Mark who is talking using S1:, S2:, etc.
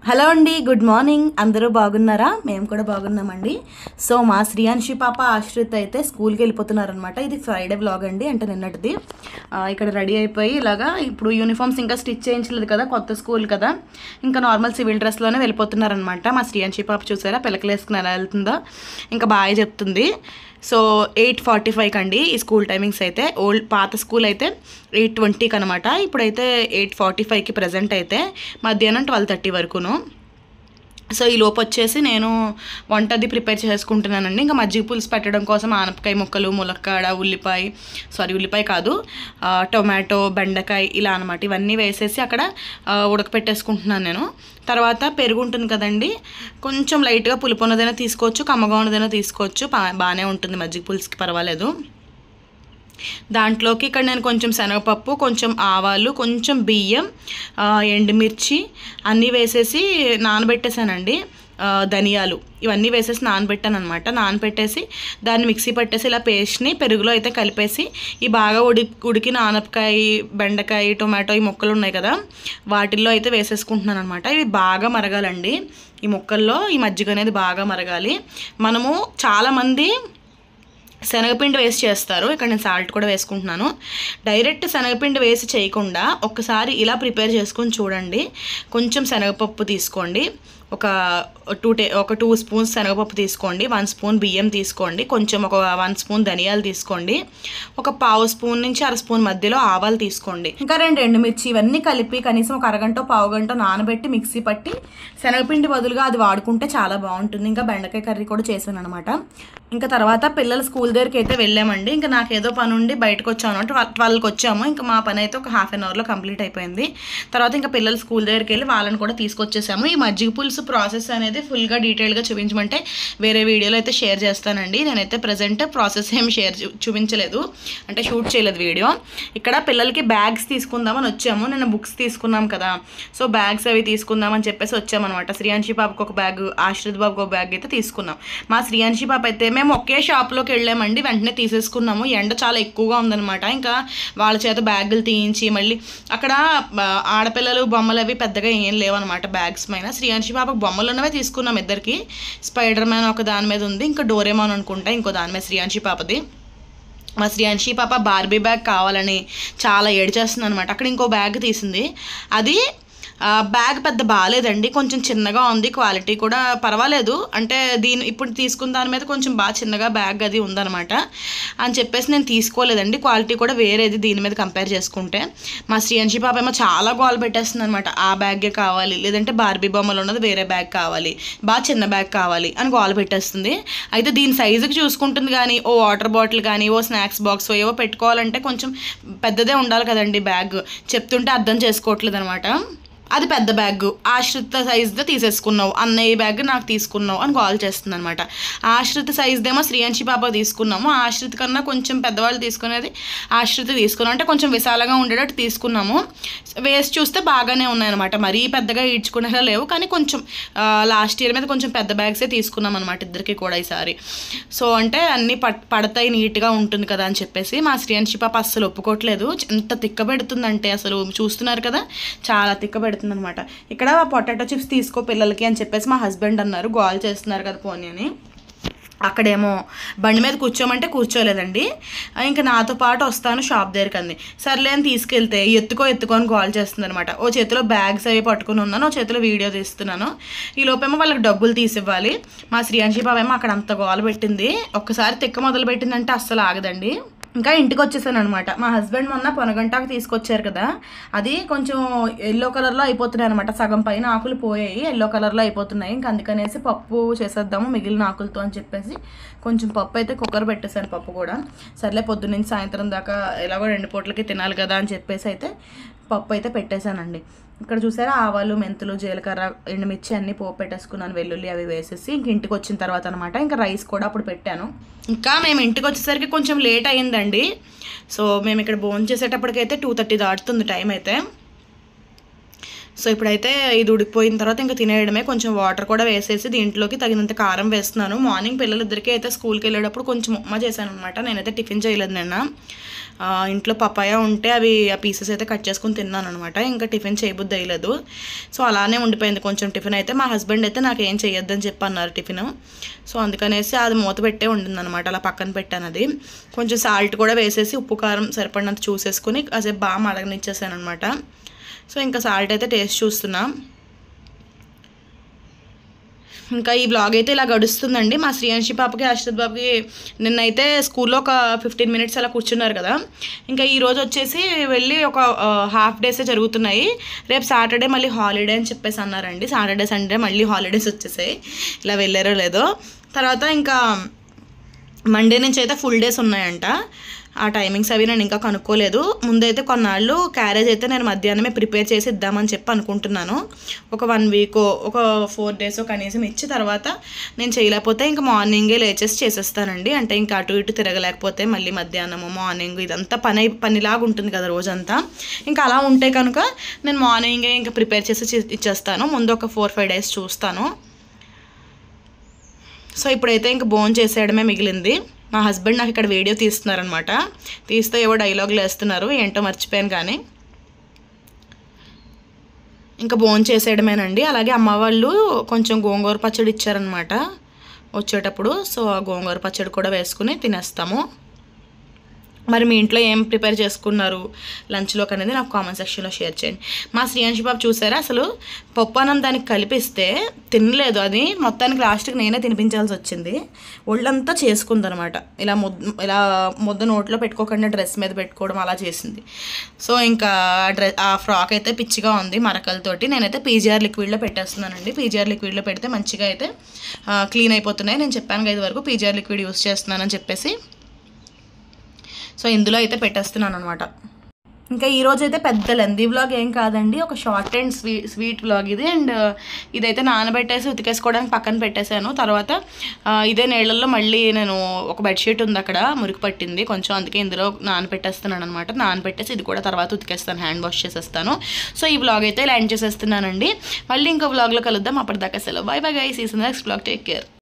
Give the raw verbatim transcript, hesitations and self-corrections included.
S1: Hello అండి, good morning. అందరూ బాగున్నారా? మేము కూడా బాగున్నామండి. సో మా శ్రీయాన్షి పాప ఆశ్రిత్ అయితే స్కూల్కి వెళ్ళిపోతున్నారనమాట. ఇది ఫ్రైడే వ్లాగ్ అండి, అంటే నిన్నటిది. ఇక్కడ రెడీ అయిపోయి ఇలాగా ఇప్పుడు యూనిఫామ్స్ ఇంకా స్టిచ్ చేయించలేదు కదా, కొత్త స్కూల్ కదా, ఇంకా నార్మల్ సివిల్ డ్రెస్లోనే వెళ్ళిపోతున్నారనమాట. మా శ్రీయాన్షి పాప చూసారా పిల్లకలు వేసుకుని ఎలా వెళ్తుందో, ఇంకా బాగా చెప్తుంది. సో ఎయిట్ ఫార్టీ ఫైవ్కి అండి ఈ స్కూల్ టైమింగ్స్ అయితే. ఓల్డ్ పాత స్కూల్ అయితే ఎయిట్ ట్వంటీకి అనమాట. ఇప్పుడైతే ఎయిట్ ఫార్టీ ఫైవ్కి ప్రజెంట్ అయితే, మధ్యాహ్నం ట్వెల్వ్ థర్టీ వరకును. సో ఈ లోపు వచ్చేసి నేను వంటది ప్రిపేర్ చేసుకుంటున్నానండి. ఇంకా మజ్జిగ పులుసు పెట్టడం కోసం ఆనపకాయ ముక్కలు, ములక్కాడ, ఉల్లిపాయ సారీ ఉల్లిపాయ కాదు టొమాటో, బెండకాయ ఇలా అనమాట, ఇవన్నీ వేసేసి అక్కడ ఉడకపెట్టేసుకుంటున్నాను నేను. తర్వాత పెరుగు ఉంటుంది కదండి, కొంచెం లైట్గా పులుపు ఉన్నదైనా తీసుకోవచ్చు, కమ్మగా ఉన్నదైనా తీసుకోవచ్చు, బాగానే ఉంటుంది మజ్జిగ పులుసుకి, పర్వాలేదు. దాంట్లోకి ఇక్కడ నేను కొంచెం శనగపప్పు, కొంచెం ఆవాలు, కొంచెం బియ్యం, ఎండుమిర్చి అన్నీ వేసేసి నానబెట్టేసానండి. ధనియాలు ఇవన్నీ వేసేసి నానబెట్టాను అనమాట. నానబెట్టేసి దాన్ని మిక్సీ పట్టేసి ఇలా పేస్ట్ని పెరుగులో అయితే కలిపేసి ఈ బాగా ఉడి ఉడికిన ఆనపకాయ, బెండకాయ, టొమాటో ఈ ముక్కలు ఉన్నాయి కదా, వాటిల్లో అయితే వేసేసుకుంటున్నాను అనమాట. ఇవి బాగా మరగాలండి, ఈ ముక్కల్లో ఈ మజ్జిగ అనేది బాగా మరగాలి. మనము చాలామంది శనగపిండి వేసి చేస్తారు, ఇక్కడ నేను సాల్ట్ కూడా వేసుకుంటున్నాను. డైరెక్ట్ శనగపిండి వేసి చేయకుండా ఒక్కసారి ఇలా ప్రిపేర్ చేసుకొని చూడండి. కొంచెం శనగపప్పు తీసుకోండి, ఒక టూ టే ఒక టూ స్పూన్స్ శనగపప్పు తీసుకోండి, వన్ స్పూన్ బియ్యం తీసుకోండి, కొంచెం ఒక వన్ స్పూన్ ధనియాలు తీసుకోండి, ఒక పావు స్పూన్ నుంచి అర స్పూన్ మధ్యలో ఆవాలు తీసుకోండి, ఇంకా రెండు ఎండుమిర్చి, ఇవన్నీ కలిపి కనీసం ఒక అరగంట పావు గంట నానబెట్టి మిక్సీ పట్టి శనగపిండి బదులుగా అది వాడుకుంటే చాలా బాగుంటుంది. ఇంకా బెండకాయ కర్రీ కూడా చేశాను అనమాట. ఇంకా తర్వాత పిల్లల స్కూల్ దగ్గరికి అయితే వెళ్ళామండి. ఇంకా నాకు ఏదో పని ఉండి బయటకు వచ్చాను, ట్వెల్వ్కి వచ్చాము. ఇంకా మా పని అయితే ఒక హాఫ్ అన్ అవర్లో కంప్లీట్ అయిపోయింది. తర్వాత ఇంకా పిల్లల స్కూల్ దగ్గరికి వెళ్ళి వాళ్ళని కూడా తీసుకొచ్చేసాము. ఈ మజ్జిగ పులుసు ప్రాసెస్ అనేది ఫుల్గా డీటెయిల్గా చూపించమంటే వేరే వీడియోలో అయితే షేర్ చేస్తానండి. నేనైతే ప్రజెంట్ ప్రాసెస్ ఏం షేర్ చూపించలేదు, అంటే షూట్ చేయలేదు వీడియో. ఇక్కడ పిల్లలకి బ్యాగ్స్ తీసుకుందామని వచ్చాము. నేను బుక్స్ తీసుకున్నాం కదా, సో బ్యాగ్స్ అవి తీసుకుందామని చెప్పేసి వచ్చామన్నమాట. శ్రీయాన్షి పాపకు ఒక బ్యాగ్, ఆశ్రిత్ బాబుకి ఒక బ్యాగ్ అయితే తీసుకున్నాం. మా శ్రీయాన్షి పాప అయితే మేము ఒకే షాప్లోకి వెళ్ళామండి, వెంటనే తీసేసుకున్నాము. ఎండ చాలా ఎక్కువగా ఉందన్నమాట. ఇంకా వాళ్ళ చేత బ్యాగులు తీయించి మళ్ళీ అక్కడ ఆడపిల్లలు బొమ్మలు అవి పెద్దగా ఏం లేవన్నమాట బ్యాగ్స్ పైన. శ్రీయాన్షి పాపకు బొమ్మలు ఉన్నవే తీసుకున్నాం ఇద్దరికి. స్పైడర్ మ్యాన్ ఒక దాని మీద ఉంది, ఇంకా డోరేమాన్ అనుకుంటా ఇంకో దాని మీద శ్రీయాన్షి పాపది. మా శ్రీయాన్షి పాప బార్బీ బ్యాగ్ కావాలని చాలా ఏడ్చేస్తుంది అనమాట. అక్కడ ఇంకో బ్యాగ్ తీసింది, అది బ్యాగ్ పెద్ద బాగాలేదండి, కొంచెం చిన్నగా ఉంది, క్వాలిటీ కూడా పర్వాలేదు. అంటే దీని ఇప్పుడు తీసుకున్న దాని మీద కొంచెం బాగా చిన్నగా బ్యాగ్ అది ఉందన్నమాట అని చెప్పేసి నేను తీసుకోలేదండి. క్వాలిటీ కూడా వేరేది దీని మీద కంపేర్ చేసుకుంటే. మా శ్రీయాన్షి పాప ఏమో చాలా గోల్ పెట్టేస్తుంది అనమాట, ఆ బ్యాగే కావాలి, లేదంటే బార్బీ బొమ్మలు ఉన్నది వేరే బ్యాగ్ కావాలి, బాగా చిన్న బ్యాగ్ కావాలి అని గోల్ పెట్టేస్తుంది. అయితే దీని సైజుకి చూసుకుంటుంది, కానీ ఓ వాటర్ బాటిల్ కానీ ఓ స్నాక్స్ బాక్స్ ఏవో పెట్టుకోవాలంటే కొంచెం పెద్దదే ఉండాలి కదండి బ్యాగ్, చెప్తుంటే అర్థం చేసుకోవట్లేదు అనమాట. అది పెద్ద బ్యాగ్, ఆశ్రిత సైజ్దే తీసేసుకున్నావు, అన్నయ్య బ్యాగ్ నాకు తీసుకున్నావు అని కాల్ చేస్తుంది అనమాట. ఆశ్రిత సైజ్దేమో శ్రీయాన్షి పాప తీసుకున్నాము, ఆశ్రిత కన్నా కొంచెం పెద్దవాళ్ళు తీసుకునేది ఆశ్రిత తీసుకున్నాం, అంటే కొంచెం విశాలంగా ఉండేటట్టు తీసుకున్నాము. వేసి చూస్తే బాగానే ఉన్నాయన్నమాట, మరీ పెద్దగా ఈడ్చుకునేలా లేవు, కానీ కొంచెం లాస్ట్ ఇయర్ మీద కొంచెం పెద్ద బ్యాగ్సే తీసుకున్నాం అనమాట ఇద్దరికి కూడా ఈసారి. సో అంటే అన్నీ పట్ పడతాయి నీట్గా ఉంటుంది కదా అని చెప్పేసి. మా శ్రీయాన్షి పాప అస్సలు ఒప్పుకోవట్లేదు, ఎంత తిక్కబెడుతుందంటే అసలు చూస్తున్నారు కదా, చాలా తిక్కబెడుతుంది అనమాట. ఇక్కడ పొటాటో చిప్స్ తీసుకో పిల్లలకి అని చెప్పేసి మా హస్బెండ్ అన్నారు, గోల్ చేస్తున్నారు కదా పోనీ అని. అక్కడేమో బండి మీద కూర్చోమంటే కూర్చోలేదండి. ఇంకా నాతో పాటు వస్తాను షాప్ దగ్గరికి అంది. సర్లే అని తీసుకెళ్తే ఎత్తుకో ఎత్తుకొని కాల్ చేస్తుంది అనమాట. ఓ చేతిలో బ్యాగ్స్ అవి పట్టుకుని ఉన్నాను, ఓ చేతిలో వీడియో తీస్తున్నాను. ఈ లోపేమో వాళ్ళకి డబ్బులు తీసివ్వాలి. మా శ్రీయాన్షి బాబు ఏమో అక్కడ అంత గోల పెట్టింది, ఒక్కసారి తిక్క మొదలు పెట్టిందంటే అస్సలు ఆగదండి. ఇంకా ఇంటికి వచ్చేసాను అనమాట. మా హస్బెండ్ మొన్న పొనగంటాకు తీసుకొచ్చారు కదా, అది కొంచెం ఎల్లో కలర్లో అయిపోతున్నాయి అనమాట, సగం పైన ఆకులు పోయాయి, ఎల్లో కలర్లో అయిపోతున్నాయి. ఇంకా అందుకనేసి పప్పు చేసేద్దాము మిగిలిన ఆకులతో అని చెప్పేసి కొంచెం పప్పు అయితే కుక్కర్ పెట్టేశాను. పప్పు కూడా సర్లే పొద్దున్నుంచి సాయంత్రం దాకా ఎలాగో రెండు పూటలకి తినాలి కదా అని చెప్పేసి అయితే పప్పు అయితే పెట్టేశానండి. ఇక్కడ చూసారా ఆవాలు, మెంతులు, జీలకర్ర, ఎండుమిర్చి అన్నీ పోపు పెట్టేసుకున్నాను, వెల్లుల్లి అవి వేసేసి. ఇంక ఇంటికి వచ్చిన తర్వాత అనమాట ఇంకా రైస్ కూడా అప్పుడు పెట్టాను. ఇంకా మేము ఇంటికి వచ్చేసరికి కొంచెం లేట్ అయ్యిందండి. సో మేము ఇక్కడ భోజనం చేసేటప్పటికైతే టూ థర్టీ దాటుతుంది టైం అయితే. సో ఇప్పుడైతే ఇది ఉడికిపోయిన తర్వాత ఇంకా తినేయడమే. కొంచెం వాటర్ కూడా వేసేసి దీంట్లోకి తగినంత కారం వేస్తున్నాను. మార్నింగ్ పిల్లలిద్దరికీ అయితే స్కూల్కి వెళ్ళేటప్పుడు కొంచెం ఉప్మా చేశాను అనమాట, నేనైతే టిఫిన్ చేయలేదు నిన్న. ఇంట్లో పపాయ ఉంటే అవి ఆ పీసెస్ అయితే కట్ చేసుకుని తిన్నాను అనమాట. ఇంకా టిఫిన్ చేయబుద్ధి అయ్యలేదు. సో అలానే ఉండిపోయింది కొంచెం టిఫిన్ అయితే. మా హస్బెండ్ అయితే నాకు ఏం చేయొద్దని చెప్పి అన్నారు టిఫిన్. సో అందుకనేసి అది మూత పెట్టే ఉండింది అనమాట, అలా పక్కన పెట్టాను. అది కొంచెం సాల్ట్ కూడా వేసేసి ఉప్పు కారం సరిపడినంత చూసేసుకుని కాసేపు బాగా మరగనిచ్చేసాను అనమాట. సో ఇంకా సాల్ట్ అయితే టేస్ట్ చూస్తున్నాం. ఇంకా ఈ బ్లాగ్ అయితే ఇలా గడుస్తుందండి. మా శ్రీయాంశి పాపకి అశ్వత్ బాబుకి నిన్నైతే స్కూల్లో ఒక ఫిఫ్టీన్ మినిట్స్ అలా కూర్చున్నారు కదా. ఇంకా ఈరోజు వచ్చేసి వెళ్ళి ఒక హాఫ్ డేసే జరుగుతున్నాయి. రేపు సాటర్డే మళ్ళీ హాలిడే అని చెప్పేసి అన్నారండి. సాటర్డే సండే మళ్ళీ హాలిడేస్ వచ్చేసాయి, ఇలా వెళ్ళారో లేదో. తర్వాత ఇంకా మండే నుంచి అయితే ఫుల్ డేస్ ఉన్నాయంట. ఆ టైమింగ్స్ అవి నేను ఇంకా కనుక్కోలేదు. ముందైతే కొన్నాళ్ళు క్యారేజ్ అయితే నేను మధ్యాహ్నమే ప్రిపేర్ చేసి ఇద్దామని చెప్పి అనుకుంటున్నాను. ఒక వన్ వీక్ ఒక ఫోర్ డేస్ కనీసం ఇచ్చి తర్వాత నేను చేయలేకపోతే ఇంకా మార్నింగే లేచేసి చేసేస్తానండి. అంటే ఇంకా అటు ఇటు తిరగలేకపోతే మళ్ళీ మధ్యాహ్నము మార్నింగ్ ఇదంతా పని పనిలాగా ఉంటుంది కదా రోజంతా. ఇంకా అలా ఉంటే కనుక నేను మార్నింగే ఇంకా ప్రిపేర్ చేసి ఇచ్చేస్తాను. ముందు ఒక ఫోర్ ఫైవ్ డేస్ చూస్తాను. సో ఇప్పుడైతే ఇంకా భోజనం చేసేయడమే మిగిలింది. మా హస్బెండ్ నాకు ఇక్కడ వీడియో తీస్తున్నారనమాట. తీస్తే ఏవో డైలాగులు వేస్తున్నారు, ఏంటో మర్చిపోయాను. కానీ ఇంకా భోజనం చేసేయడమేనండి. అలాగే అమ్మ వాళ్ళు కొంచెం గోంగూర పచ్చడి ఇచ్చారనమాట వచ్చేటప్పుడు. సో ఆ గోంగూర పచ్చడి కూడా వేసుకుని తినేస్తాము. మరి మీ ఇంట్లో ఏం ప్రిపేర్ చేసుకున్నారు లంచ్లోకి అనేది నాకు కామెంట్ సెక్షన్లో షేర్ చేయండి. మా శ్రీయాంశి బాబు చూసారా, అసలు పప్పు అన్నం దానికి కలిపిస్తే తినలేదు. అది మొత్తానికి లాస్ట్కి నేనే తినిపించాల్సి వచ్చింది. ఒళ్ళంతా చేసుకుందనమాట. ఇలా ముద్ద ఇలా ముద్ద నోట్లో పెట్టుకోకుండా డ్రెస్ మీద పెట్టుకోవడం అలా చేసింది. సో ఇంకా డ్రెస్ ఆ ఫ్రాక్ అయితే పిచ్చిగా ఉంది మరకలతోటి. నేనైతే పీజీఆర్ లిక్విడ్లో పెట్టేస్తున్నానండి. పీజీఆర్ లిక్విడ్లో పెడితే మంచిగా అయితే క్లీన్ అయిపోతున్నాయి. నేను చెప్పాను ఐదు వరకు పీజీఆర్ లిక్విడ్ యూస్ చేస్తున్నానని చెప్పేసి. సో ఇందులో అయితే పెట్టేస్తున్నాను అనమాట. ఇంకా ఈరోజు అయితే పెద్ద లెందీ వ్లాగ్ ఏం కాదండి, ఒక short and sweet sweet vlog ఇది. అండ్ ఇదైతే నానబెట్టేసి ఉతికేసుకోవడానికి పక్కన పెట్టేశాను. తర్వాత ఇదే నీళ్ళల్లో మళ్ళీ నేను ఒక బెడ్షీట్ ఉంది అక్కడ మురికి పట్టింది కొంచెం, అందుకే ఇందులో నానబెట్టేస్తున్నాను అనమాట. నానబెట్టేసి ఇది కూడా తర్వాత ఉతికేస్తాను, హ్యాండ్ వాష్ చేసేస్తాను. సో ఈ వ్లాగ్ అయితే ఇలా ఎండ్ చేసేస్తున్నానండి. మళ్ళీ ఇంకో వ్లాగ్లో కలుద్దాం. అప్పటిదాకా సెలవు. Bye bye guys. ఈ నెక్స్ట్ వ్లాగ్. Take care.